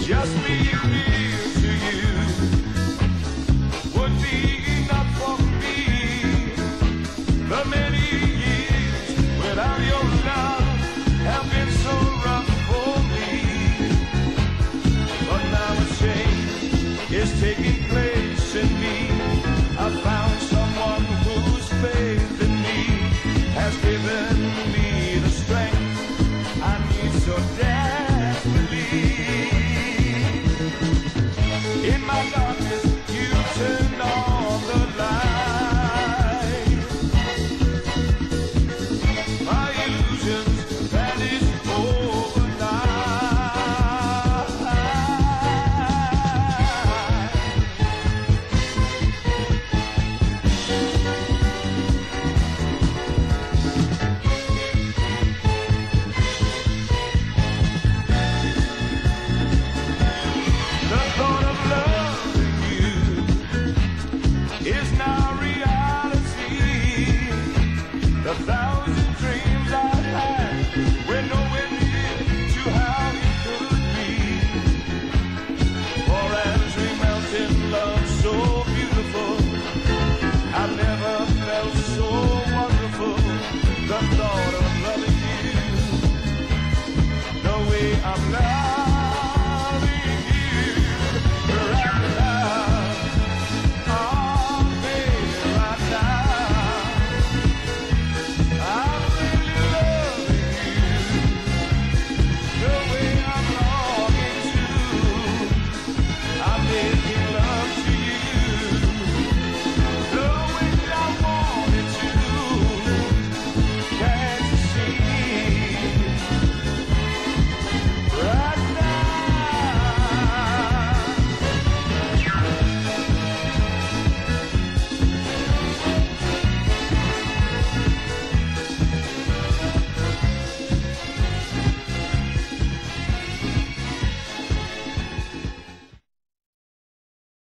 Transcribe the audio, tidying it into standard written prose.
Just being near to you would be enough for me. The many years without your love have been so rough for me. But now a change is taking place in me. I found someone whose faith in me has given me the strength I need so desperately. In my darkness, you turned on the light. My illusions vanished overnight. The thought of loving you is now reality. The thousand dreams I had were nowhere near to how it could be. For as we melt in love so beautiful, I've never felt so wonderful. The thought of loving you, the way I'm loved.